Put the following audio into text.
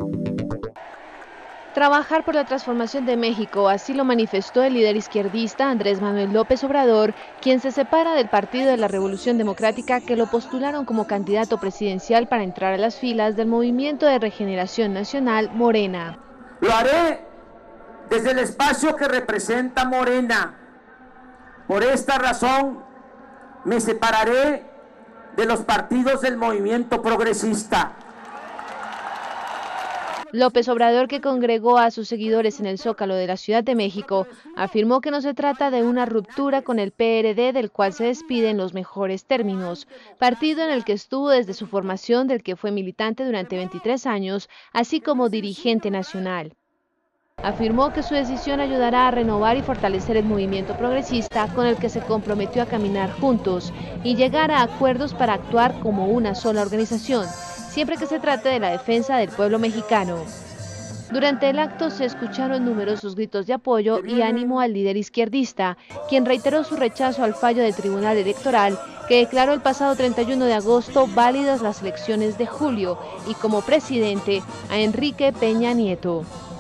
Trabajar por la transformación de México, así lo manifestó el líder izquierdista Andrés Manuel López Obrador, quien se separa del Partido de la Revolución Democrática que lo postularon como candidato presidencial para entrar a las filas del Movimiento de Regeneración Nacional, Morena. Lo haré desde el espacio que representa Morena. Por esta razón, me separaré de los partidos del movimiento progresista. López Obrador, que congregó a sus seguidores en el Zócalo de la Ciudad de México, afirmó que no se trata de una ruptura con el PRD, del cual se despide en los mejores términos, partido en el que estuvo desde su formación, del que fue militante durante 23 años, así como dirigente nacional. Afirmó que su decisión ayudará a renovar y fortalecer el movimiento progresista, con el que se comprometió a caminar juntos y llegar a acuerdos para actuar como una sola organización, siempre que se trate de la defensa del pueblo mexicano. Durante el acto se escucharon numerosos gritos de apoyo y ánimo al líder izquierdista, quien reiteró su rechazo al fallo del Tribunal Electoral, que declaró el pasado 31 de agosto válidas las elecciones de julio, y como presidente a Enrique Peña Nieto.